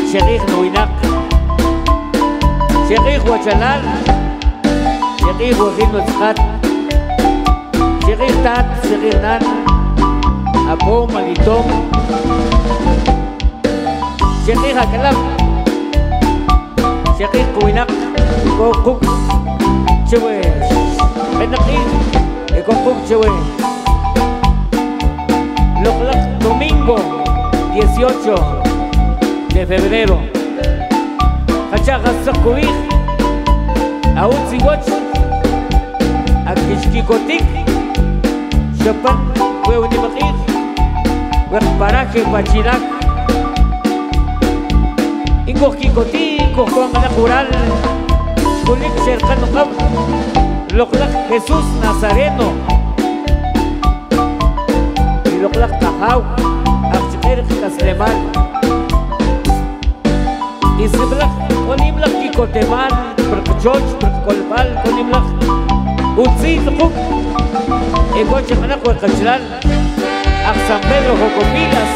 Sheikh Nuinak, Sheikh Huachalal, Sheikh Huajin Nutzkat, Sheikh Tat, Sheikh Nan, Apo Malitom, Sheikh Hakalab, Sheikh Kuinak, Kokuk, Chewe, Benaki, Kokuk Chewe, Loklak domingo 18 de febrero, Hachagasakubik, Autziwach, Akishkikotik, Chapan, Hueunimakik, Huerparaje, Pachirak, Ingohkikoti, Cojuanganacural, Kulik Cercano Kab, Loklak Jesús Nazareno, y Loklak Tajau, Akchikir Caslemal, y Siblak, Onimlak Kikoteman, Percochoch, Percolpal, Onimlak, Utzit Huk, Egoche Manaco Cachral, Ak San Pedro Jocopilas,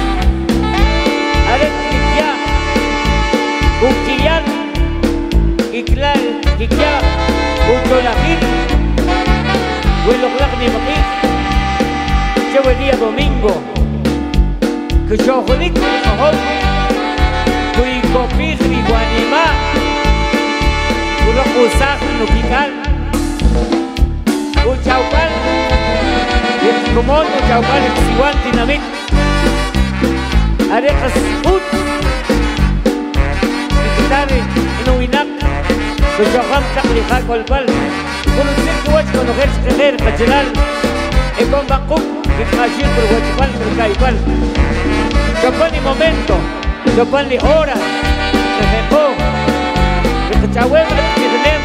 Aret Kikya, Ukiyan, Kiklal, Kikya, Ucholajil, Hueloklak ni Makik, Chewe día domingo, Kuchojolik, Mahol, Kuikopij, Iguanima, Ulokuzak, Nukikal, Uchaucal, Kumon, Uchaucal, Xiwan, Dinamit, Arejas, Ut, Nikitare, Inuinak, Kuchoham, Taklija, Colpal, Kunutzir, Kuwach, Konojer, Kejer, Kachelal, Ekon Bakuk, Kikashir, Kuwachpal, Kukaipal, Chopan y momento, Chopan y hora, Kejeko, Kechawem, Kejnem,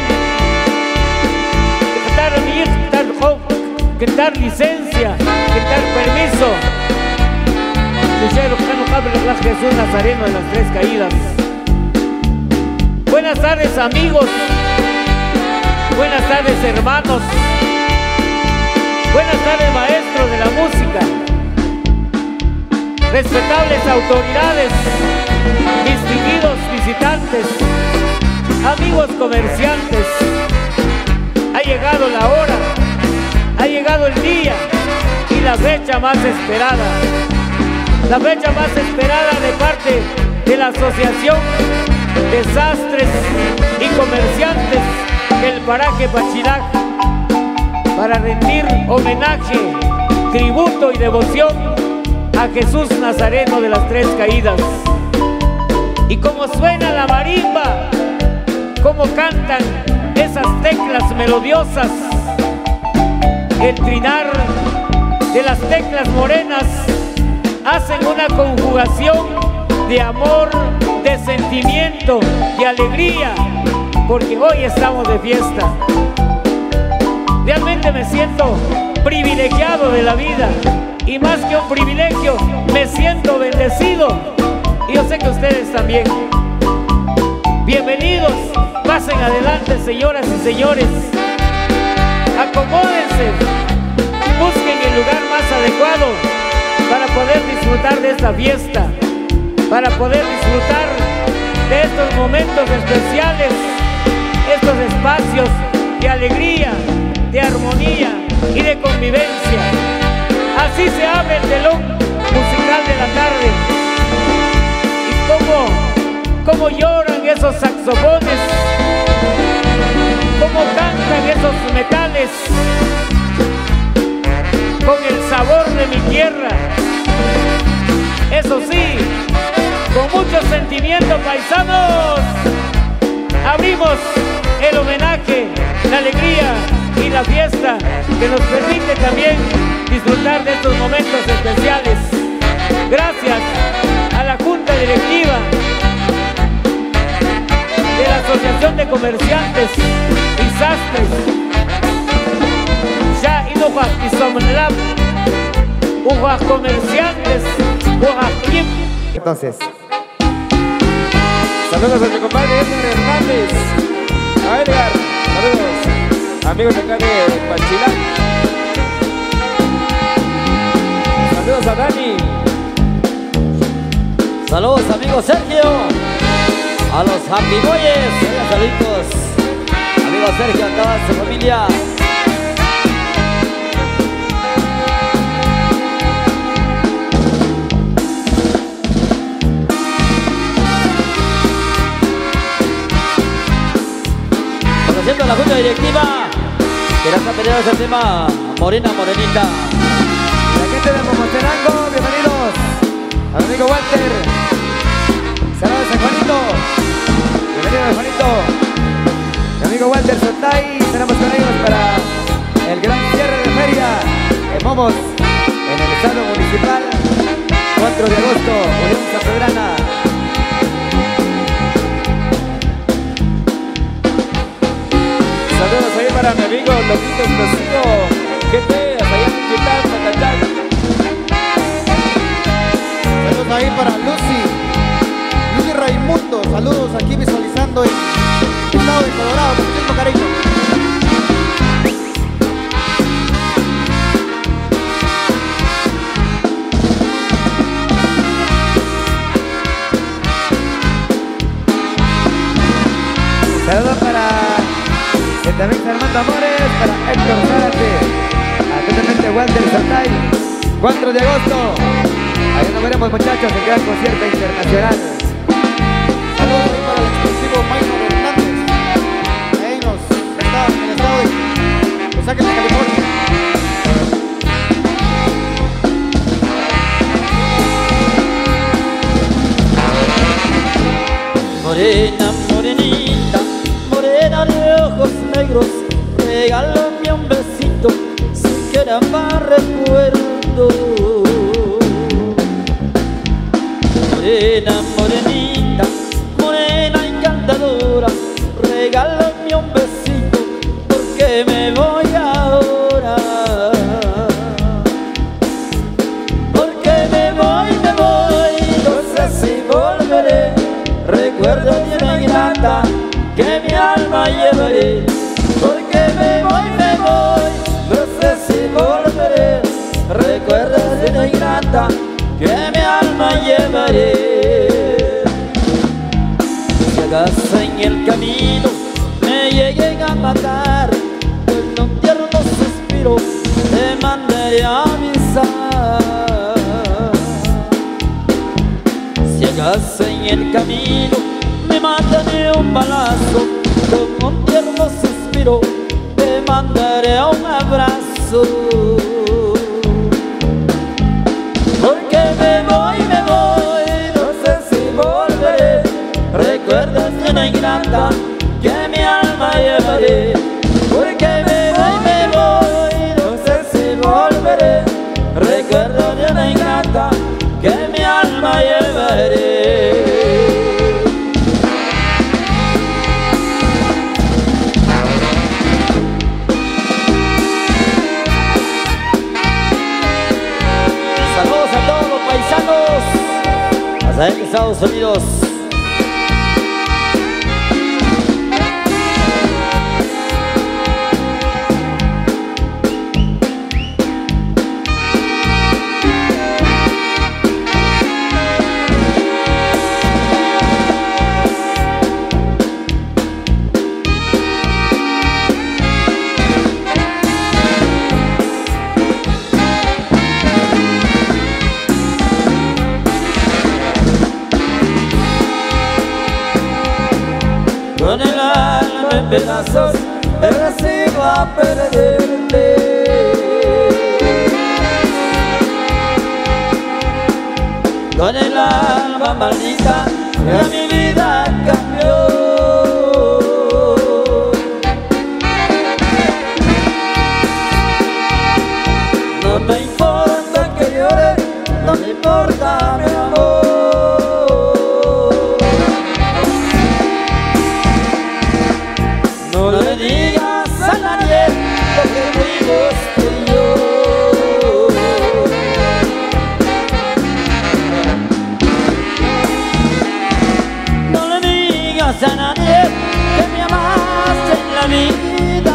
Ketar Mir, Ketar Job, Ketar licencia, Ketar permiso. Chuchero, Cano Cabra, Jesús Nazareno de las Tres Caídas. Buenas tardes, amigos. Buenas tardes, hermanos. Buenas tardes, maestros de la música. Respetables autoridades, distinguidos visitantes, amigos comerciantes. Ha llegado la hora, ha llegado el día y la fecha más esperada. La fecha más esperada de parte de la Asociación de Sastres y Comerciantes del Paraje Pachirak, para rendir homenaje, tributo y devoción a Jesús Nazareno de las Tres Caídas. Y como suena la marimba, como cantan esas teclas melodiosas, el trinar de las teclas morenas hacen una conjugación de amor, de sentimiento, de alegría, porque hoy estamos de fiesta. Realmente me siento privilegiado de la vida, y más que un privilegio, me siento bendecido, y yo sé que ustedes también. Bienvenidos, pasen adelante, señoras y señores, acomódense, busquen el lugar más adecuado para poder disfrutar de esta fiesta, para poder disfrutar de estos momentos especiales, estos espacios de alegría, de armonía y de convivencia. Así se abre el telón musical de la tarde. Y cómo lloran esos saxofones, cómo cantan esos metales, con el sabor de mi tierra. Eso sí, con mucho sentimiento, paisanos, abrimos el homenaje, la alegría y la fiesta que nos permite también disfrutar de estos momentos especiales. Gracias a la Junta Directiva de la Asociación de Comerciantes y Sastres, Ya Inuja y Somnlab, Uja Comerciantes, Uja Kim. Entonces, saludos a mi compadre Edgar Hernández, a Edgar, saludos, amigos de acá de Pachilac. Saludos a Dani. Saludos amigo Sergio, a los Happy Boys, saludos, amigo Sergio, a toda su familia. Conociendo a la junta directiva, que ya está peleando ese tema, Morena Morenita. La gente de Momostenango, bienvenidos. Al amigo Walter. Saludos a Juanito. Bienvenido a Juanito. Mi amigo Walter Sotay. Tenemos con ellos para el gran cierre de feria en Momos, en el estado municipal. 4 de agosto, Unión Sanpedrana. Saludos ahí para mi amigo Loquito Explosivo. Gente, hasta allá en Quintán, Matachán. Saludos ahí para Lucy Raimundo, saludos aquí visualizando el estado de Colorado, con muchísimo cariño. Saludos para también Armando Amores, para Héctor Zárate, atentamente Walter Santay. 4 de agosto, ahí nos veremos muchachos, en gran concierto internacional. Saludos para el exclusivo Maynor Hernández, ahí en el estado de Los Ángeles, California. Morena, morenita, morena de ojos negros, regálame un besito, siquiera más recuerdo. Morena, morenita, morena encantadora, regálame un besito, porque me voy ahora. Porque me voy, no sé si volveré. Recuerdo de una ingrata que mi alma llevaré. Porque me voy, no sé si volveré. Recuerdo de una ingrata que mi alma llevaré. Si acaso en el camino me lleguen a matar, con un tierno suspiro te mandaré a avisar. Si acaso en el camino me matan de un balazo, con un tierno suspiro te mandaré un abrazo. Porque me voy, no sé si volveré. Recuerdas de una ingrata que mi alma llevaré. Porque me voy, no sé si volveré. Recuerdo de una ingrata que mi alma llevaré. Saludos a todos los paisanos hasta en Estados Unidos. Con el alma en pedazos me resigo a perderte. Con el alma maldita ya mi vida cambió. No me importa que llore, no me importa mi amor. No le digas a nadie lo que fuimos tú y yo. No le digas a nadie que me amaste en la vida.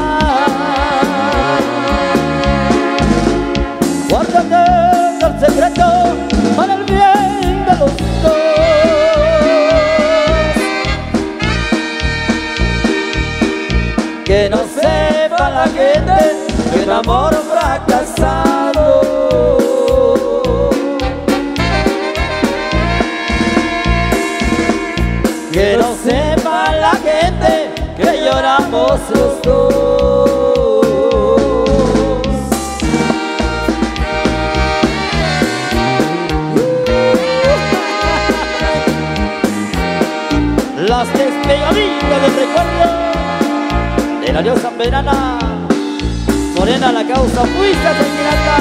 Guárdate el secreto para el bien de los dos. que no sepa la gente que lloramos los dos. Las despegaditas del recuerdo de la diosa verana, morena la causa fuiste sangrata.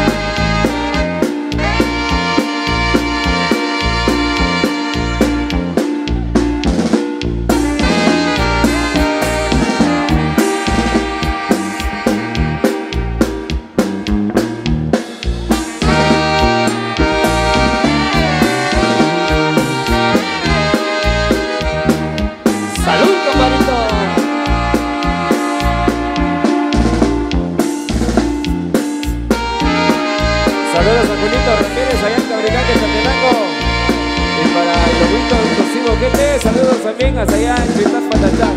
Saludos a Julito Ramírez allá en Cabricante, Santenango. Y para el Lobito Inclusivo GT, saludos también hasta allá en Ciudad Patachán.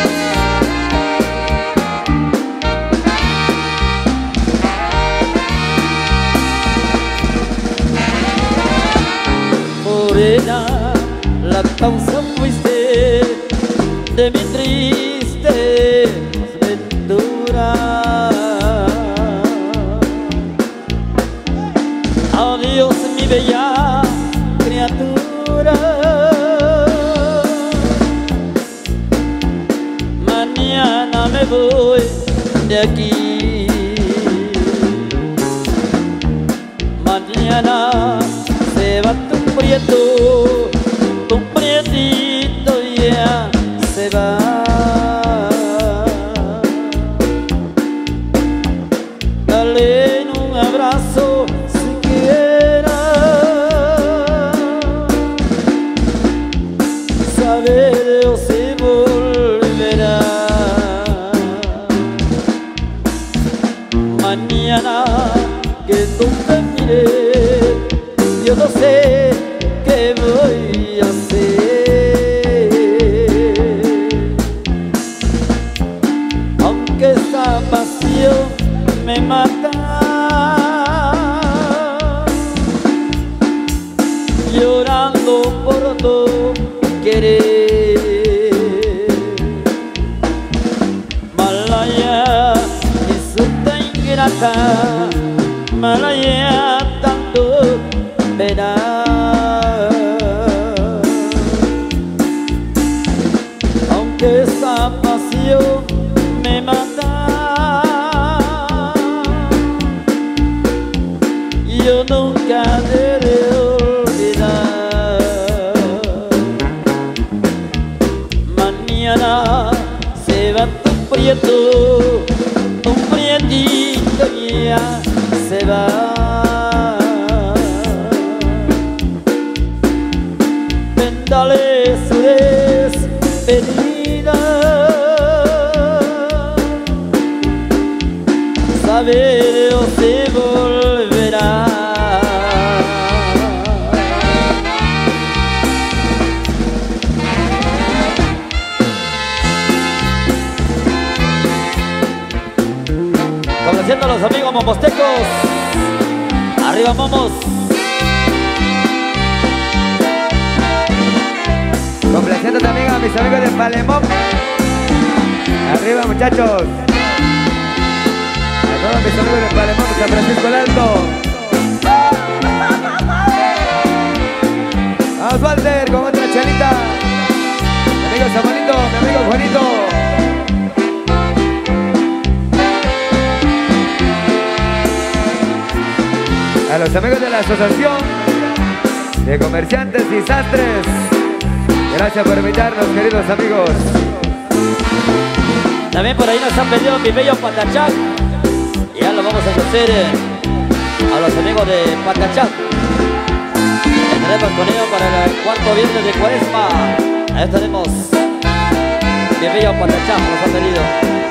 Morena, la causa fuiste de mi triste desventura. Adiós mi bella criatura, mañana me voy de aquí. Mañana se va tu prietito ya se va. Dale un abrazo siquiera, saber o si volverá. Mañana que tú te mires, yo no sé qué voy a hacer, aunque esta pasión me mata, llorando por tu querer. Malaya, insulta ingrata, malaya tanto pena. Aunque esa pasión me mata, yo nunca debo olvidar. Mañana se va tu prietito ya se va. Dale su despedida, saber o si volverá. Complaciendo a los amigos momostecos, arriba momos. Complaciendo también a mis amigos de Palemón. Arriba muchachos. A todos mis amigos de Palemón, San Francisco del Alto. Vamos Walter con otra chelita. Mi amigo Samuelito, mi amigo Juanito. A los amigos de la Asociación de Comerciantes y Sastres, gracias por invitarnos, queridos amigos. También por ahí nos han pedido mi bello Patachán. Ya lo vamos a hacer a los amigos de Patachán. Estaremos con ellos para el cuarto viernes de Cuaresma. Ahí estaremos. Mi bello Patachán nos han pedido.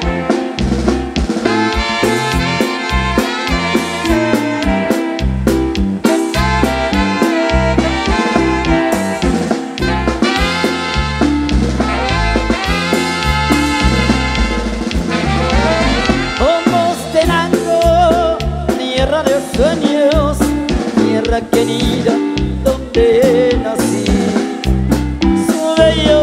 Sueños, tierra querida donde nací, su bello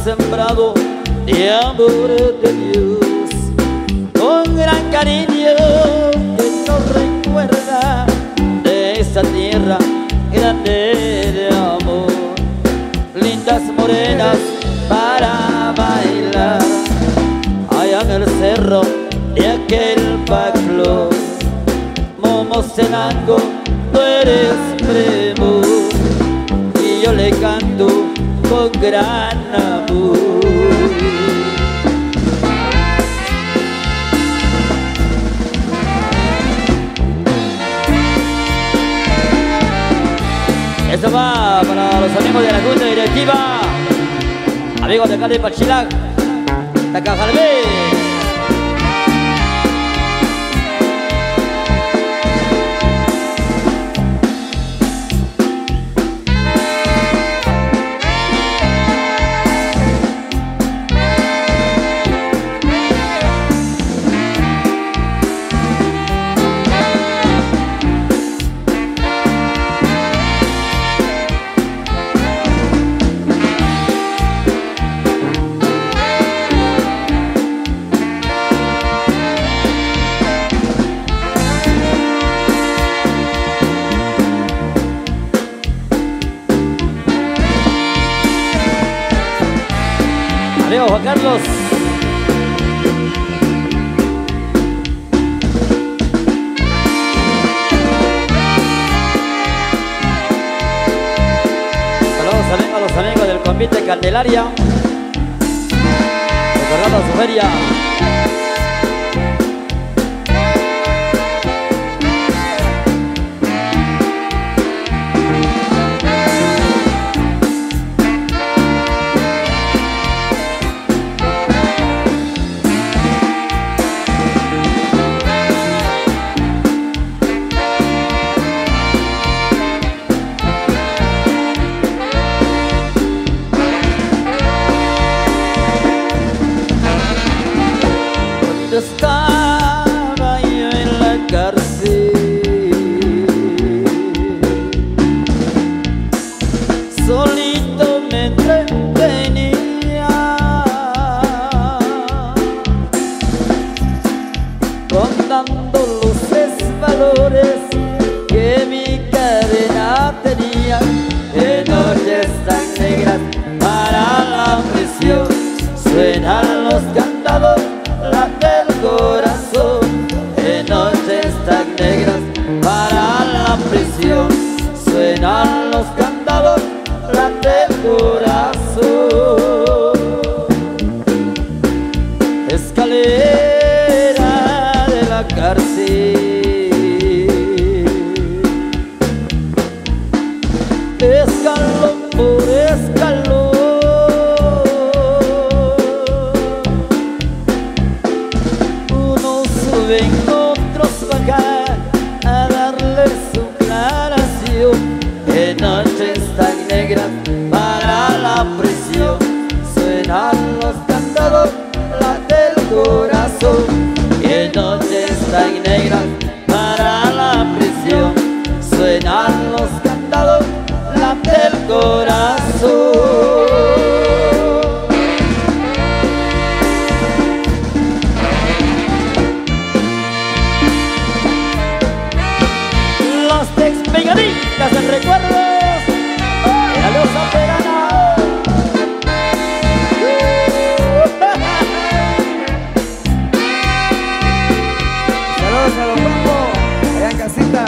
sembrado de amor de Dios, con gran cariño que nos recuerda de esa tierra grande de amor. Lindas morenas para bailar allá en el cerro de aquel paclo. Momocenango, tú eres primo y yo le canto con gran amor. Esto va para los amigos de la Junta Directiva, amigos de acá de Pachilac, Tacajalvé. Amigo Juan Carlos. Saludos también a los amigos del Convite Candelaria, recordando su feria. Estaba yo en la cárcel, solito me entretenía, contando los valores que mi cadena tenía. En noches tan negras para la prisión suenan los cantados, late el corazón. En noches tan negras para la prisión suenan los cantados, late el corazón. Escalera de la cárcel, escalón por escalón, ven otros bajar a darle su aclaración. En noches tan negras para la prisión suenan los cantados, late el corazón. En noches tan negras para la prisión suenan los cantados, late el corazón. Pegaditas en recuerdos de la Loza Perana. Saludos a los Pampos, allá en casita.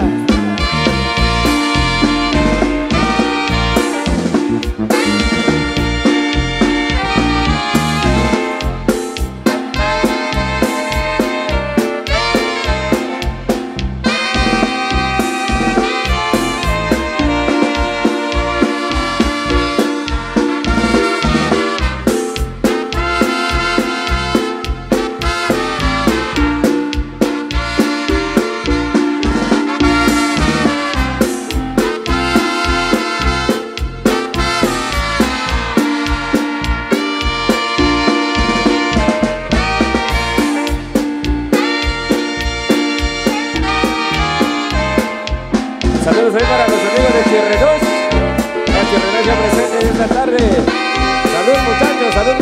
Saludos ahí para los amigos de Chirre 2. La Chirre 2 ya presente esta tarde. Salud muchachos, salud.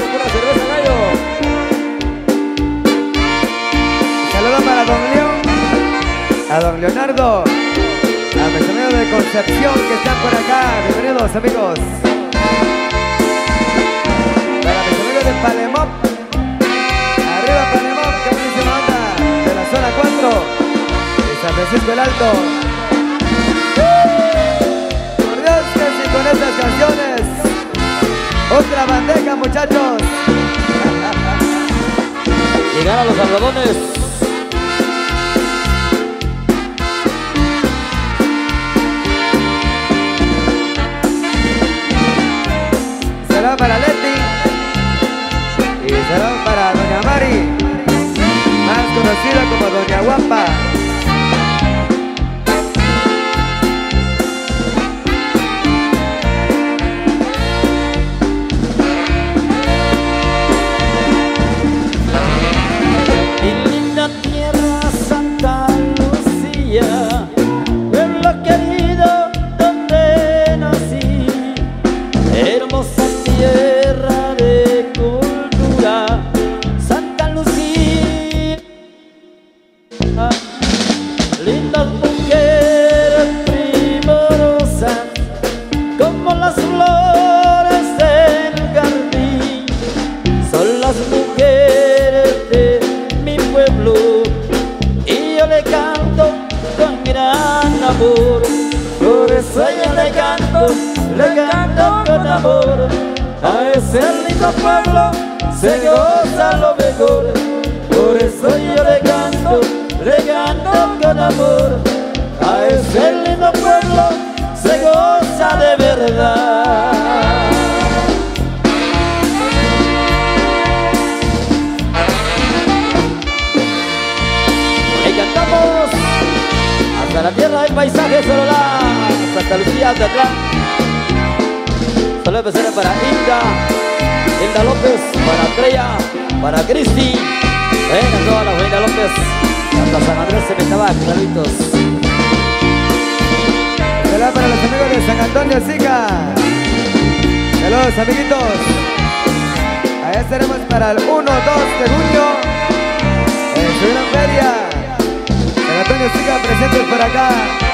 a don Leonardo, a mis amigos de Concepción que están por acá. Bienvenidos, amigos. Para mis amigos de Palemop, arriba Palemop, que buenísima onda, de la zona 4 de San Francisco el Alto. Por Dios que sí, con estas canciones, otra bandeja, muchachos. Llegar a los algodones. Será para Leti y será para doña Mari, más conocida como doña Guapa. Mi linda tierra Santa Lucía, pueblo querido donde nací, hermosa tierra de cultura, Santa Lucía. Lindas mujeres primorosas, como las flores del jardín, son las mujeres de mi pueblo, y yo le canto con gran amor. Por eso yo le canto con amor. A ese lindo pueblo se goza lo mejor. Por eso yo le canto con amor. A ese lindo pueblo se goza de verdad. Y cantamos hasta la tierra del paisaje Sololá, Santa Lucía de Atlán. Solo empezaré para Hilda López, para Estrella, para Cristi. Venga toda la Hilda López, hasta San Andrés se me estaba, saluditos. Será para los amigos de San Antonio Sica. Saludos, amiguitos. Allá estaremos para el 1-2 de junio en su gran feria. San Antonio Sica presentes por acá.